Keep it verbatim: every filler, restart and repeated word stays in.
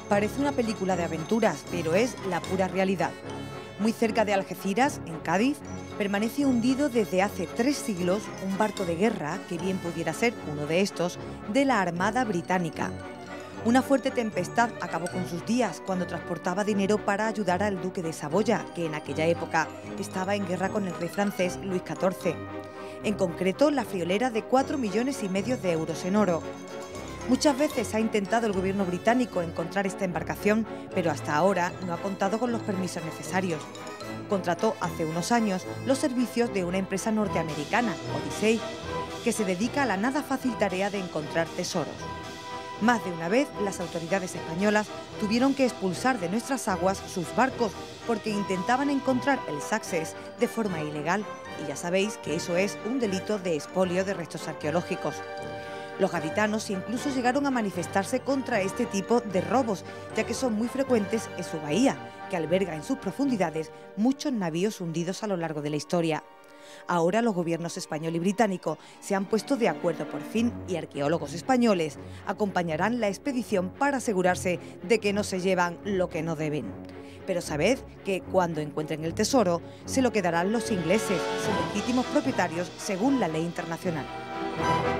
Parece una película de aventuras, pero es la pura realidad. Muy cerca de Algeciras, en Cádiz, permanece hundido desde hace tres siglos un barco de guerra, que bien pudiera ser uno de estos, de la Armada Británica. Una fuerte tempestad acabó con sus días cuando transportaba dinero para ayudar al duque de Saboya, que en aquella época estaba en guerra con el rey francés Luis catorce. En concreto, la friolera de cuatro millones y medio de euros en oro. Muchas veces ha intentado el gobierno británico encontrar esta embarcación, pero hasta ahora no ha contado con los permisos necesarios. Contrató hace unos años los servicios de una empresa norteamericana, Odyssey, que se dedica a la nada fácil tarea de encontrar tesoros. Más de una vez, las autoridades españolas tuvieron que expulsar de nuestras aguas sus barcos porque intentaban encontrar el Success de forma ilegal, y ya sabéis que eso es un delito de expolio de restos arqueológicos. Los gaditanos incluso llegaron a manifestarse contra este tipo de robos, ya que son muy frecuentes en su bahía, que alberga en sus profundidades muchos navíos hundidos a lo largo de la historia. Ahora los gobiernos español y británico se han puesto de acuerdo por fin y arqueólogos españoles acompañarán la expedición para asegurarse de que no se llevan lo que no deben. Pero sabed que cuando encuentren el tesoro, se lo quedarán los ingleses, sus legítimos propietarios según la ley internacional.